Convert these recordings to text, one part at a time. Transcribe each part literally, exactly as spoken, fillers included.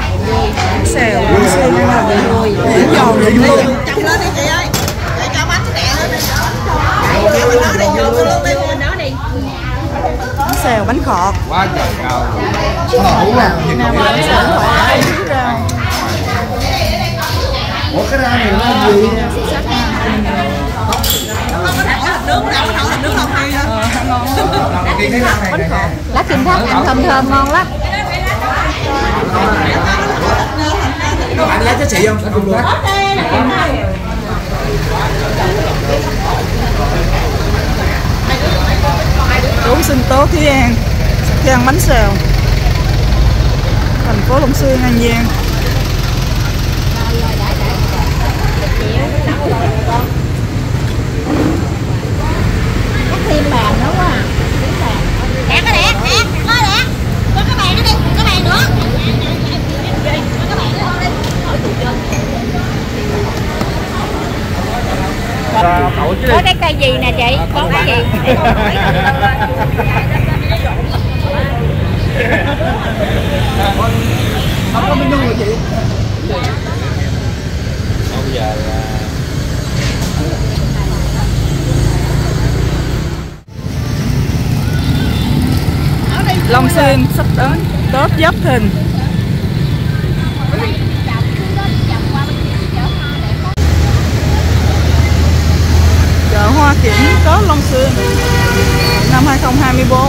Bánh xèo, bánh xuyên ăn là vui, giòn vậy vui. Trong lên đi chị ơi. Để cho bánh cái đèn lên. Đấy, mình nói đi, vô luôn đi, mình nói đi. Bánh xèo, bánh khọt. Quá trời cao. Nam bánh xèo bánh khọt ăn chút rau. Ủa cái rau này nó gì? Nước đâu có thổi nước không hay Ờ, ngon lắm. Bánh khọt. Lá kim thất ăn thơm thơm ngon lắm. Bạn lấy cho chị không? Không được. Đúng sinh tố Thúy An khi ăn bánh xèo. Thành phố Long Xuyên, An Giang. Chắc thêm bàn nữa quá à. Đẹp cái đẹp, đẹp, có đẹp. Có cái bàn đó đi, cái bàn nữa. Có cái bàn nữa đi. Có cái cây gì nè chị? Có cái gì? Không có menu rồi chị. Bây giờ là Long Xuyên sắp đến Tết Giáp Thìn. Chợ Hoa Kiển Tết Long Xuyên năm hai không hai tư.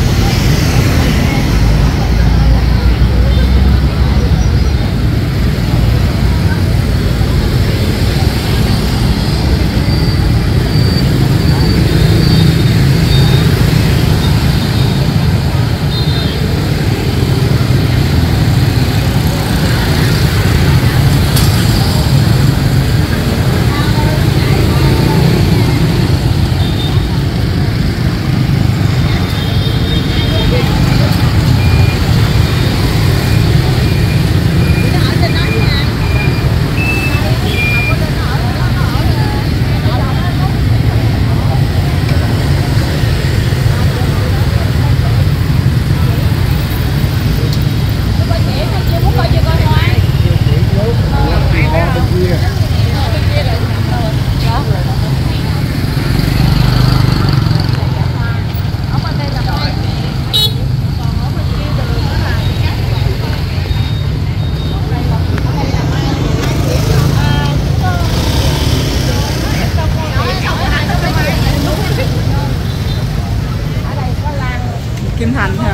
Kim Thành hả?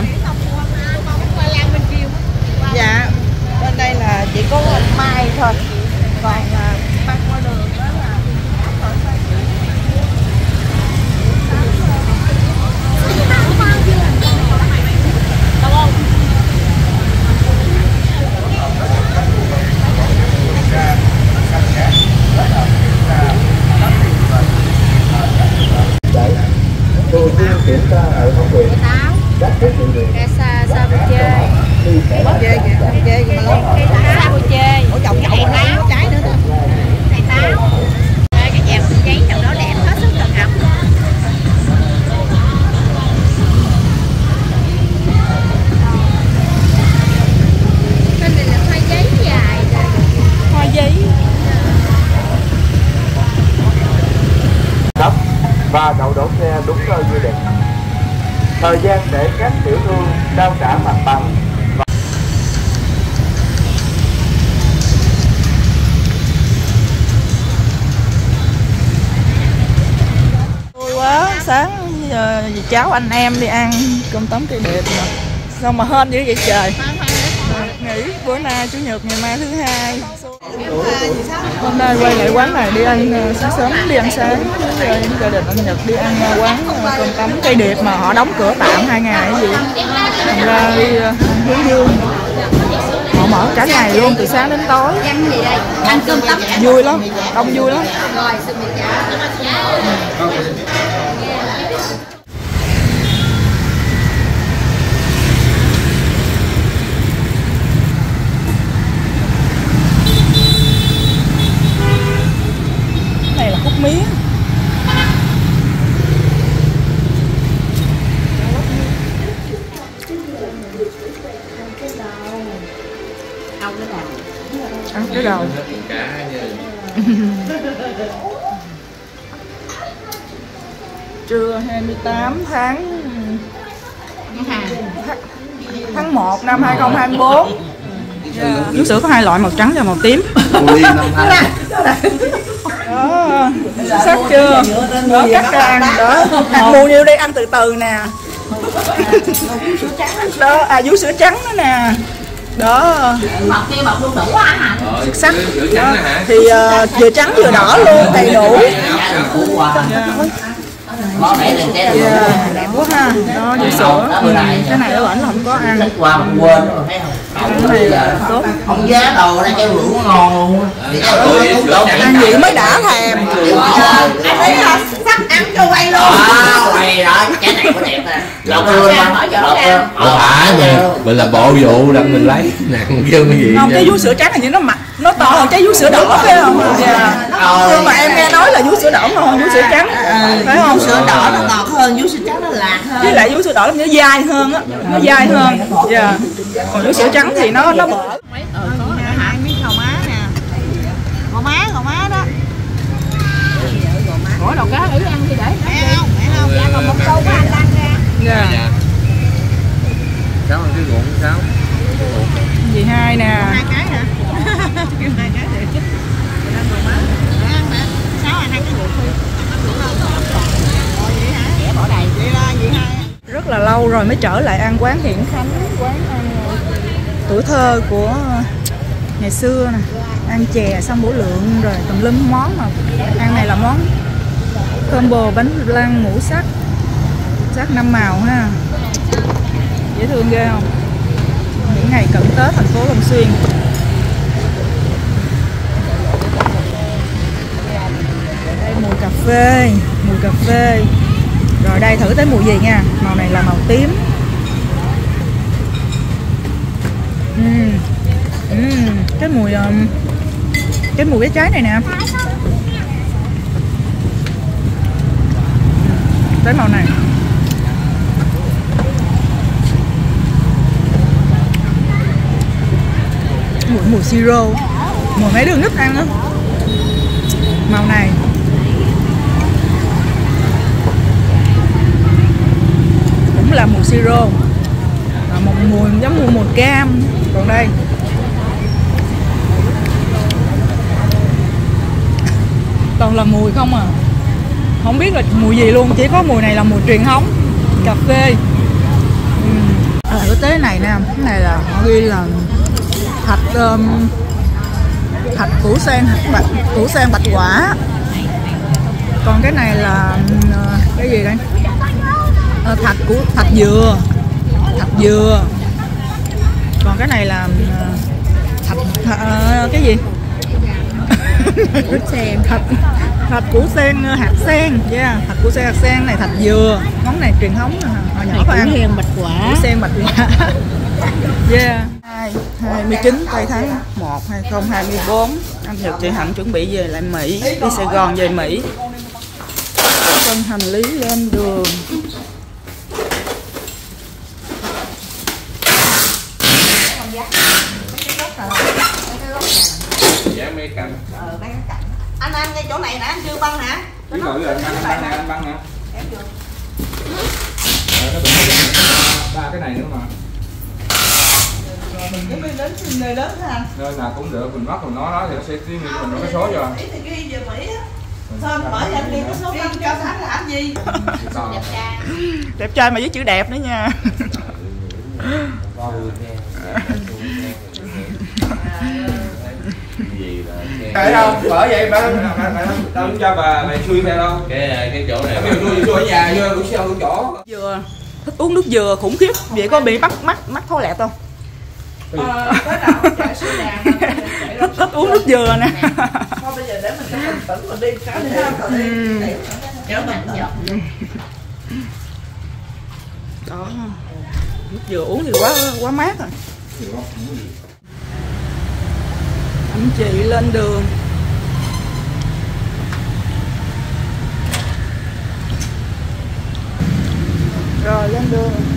Dạ, bên đây là chỉ có mai thôi, còn băng qua đường đó là đầu tiên kiểm tra ở Hồng Quyền. Các thiết bị điện. Cây sa sa bu chê. Chê kìa, chê kìa mà luôn. Sa bu chê. Ủa chồng chồng mà nó có trái nữa đó. Này táo. Cái dẹp giấy trong đó đẹp hết sức cần học. Cái này là hoa giấy dài rồi. hoa giấy. Cấp và đậu đổ xe đúng nơi quy định. Thời gian để các tiểu thương trao trả mặt bằng. Vui quá, sáng giờ cháu anh em đi ăn cơm tấm cây đẹp mà sao mà hên dữ vậy trời. Nghỉ bữa nay chủ nhật, ngày mai thứ hai. Hôm nay quay lại quán này đi ăn sáng sớm, đi ăn sáng rồi gia đình anh Nhật đi ăn quán cơm tấm cây đẹp mà họ đóng cửa tạm hai ngày cái gì. Thành ra đi ăn hướng dương. Họ mở cả ngày luôn từ sáng đến tối. Ăn cơm tấm. Vui lắm, đông vui lắm. Này là khúc mía. Đâu cái nào? Ăn cái đầu. Trưa hai mươi tám tháng tháng một năm hai không hai tư. Yeah. Vú sữa có hai loại, màu trắng và màu tím. Đó, sắc chưa? Đó, cắt ra ăn đó. Ăn mua nhiêu đi, ăn từ từ nè. Đó, à vú sữa trắng đó nè. Đó. Bọc kia bọc luôn đủ á hả? Xuất sắc. Đó. Thì uh, vừa trắng vừa đỏ luôn, đầy đủ. Có mẹ lên cái Yeah, đẹp quá ha. Đó, vú sữa. Ừ, cái này ở bển là không có ăn. thích qua mình quên rồi thấy không? Cái này là tốt. Ông giá đồ ra cái rượu ngon luôn. Ăn gì mới đã thèm. Anh thấy hả? Sắp ăn cho quay luôn. À, quay đó, cái này có đẹp nè. Lột luôn mà. Lột luôn. Không phải nè, mình là bộ vụ đặng mình lấy nặng kêu cái gì. Không, cái vú sữa trắng hình như nó mặt nó to hơn trái vú sữa đỏ phải không? Dạ. Nhưng mà em nghe nói là vú sữa đỏ ngon hơn vú sữa trắng, phải không? Sữa đỏ nó ngọt hơn, vú sữa trắng nó lạc hơn. Với lại vú sữa đỏ nó dai hơn á, nó dai hơn. Dạ. Còn vú sữa trắng thì nó nó bở. Hai miếng gò má nè. Gò má, gò má đó. Gõ đầu cá ứ ăn thì để. Mẹ không, mẹ không. Dạ còn một câu của anh Lan ra. Dạ. Sáu cái ruộng sáu. Dì hai nè. Hai cái hả? Kêu hai cái thì. Ăn gò má. Để ăn nè. Sáu ăn hai cái ruột thôi. Rồi vậy hả? Dẻ bỏ đầy. Vậy là vậy hai. Rất là lâu rồi mới trở lại ăn quán Hiển Khánh, quán ăn tuổi thơ của ngày xưa nè. Ăn chè xong bổ lượng rồi tùm lum món, mà ăn này là món combo bánh flan ngũ sắc, sắc năm màu ha, dễ thương ghê không? Những ngày cận Tết thành phố Long Xuyên. Đây mùi cà phê, mùi cà phê. Rồi đây thử tới mùi gì nha. Màu này là màu tím. uhm. Uhm. Cái mùi um, cái mùi cái trái này nè. Tới màu này. Mùi mùi siro, mùi mấy đường nít ăn đó. Màu này cũng là mùi siro, à, một mùi giống như mùi cam. Còn đây toàn là mùi không à, không biết là mùi gì luôn, chỉ có mùi này là mùi truyền thống cà phê. uhm. À, cái tế này nè, cái này là họ ghi là thạch um, thạch củ sen bạch củ sen bạch quả. Còn cái này là uh, cái gì đây? Uh, thạch củ thạch dừa, thạch dừa. Còn cái này là uh, thạch uh, cái gì? Sen. Thạch thạch củ sen hạt sen. Yeah, thạch củ sen hạt sen này, thạch dừa. Món này truyền thống nè, hồi nhỏ có ăn. Sen bạch quả. Củ sen bạch quả. Yeah. hai mươi chín tây tháng một hai không hai tư. Anh Nhật chị Hạnh chuẩn bị về lại Mỹ, đi Sài Gòn về Mỹ. Cân hành lý lên đường. Giá mấy cạnh. Ờ, mấy cái cạnh. Anh ăn ngay chỗ này nè, anh chưa băng hả? Biết rồi, anh băng, anh băng nè, anh băng nè. Em chưa. Ba cái này nữa mà. Mình cứ đến nơi lớn ha. Nơi nào cũng được, mình mắc mình nói đó thì nó sẽ ghi mình nó cái số cho. Mỹ thì ghi về Mỹ á. Thôi mở cho anh đi cái số năm cho anh làm gì? Đẹp trai. Đẹp trai mà với chữ đẹp nữa nha. Tại đâu? Bởi vậy bà đâu cho bà mày xui theo đâu. Cái cái chỗ này. Cái xui xui ở nhà vô cũng sao chỗ. Dừa, thích uống nước dừa khủng khiếp. Vậy có bị mắc mắc mắc thô lẹ không? Ờ, tới nào chạy suy đàn. Thích thích uống nước dừa nè. Thôi bây giờ để mình cho mình tỉnh mình đi cái đi ha. Đi. Kéo mình dọc. Đó. Nước dừa uống thì quá quá mát rồi. Anh chị lên đường. Rồi lên đường.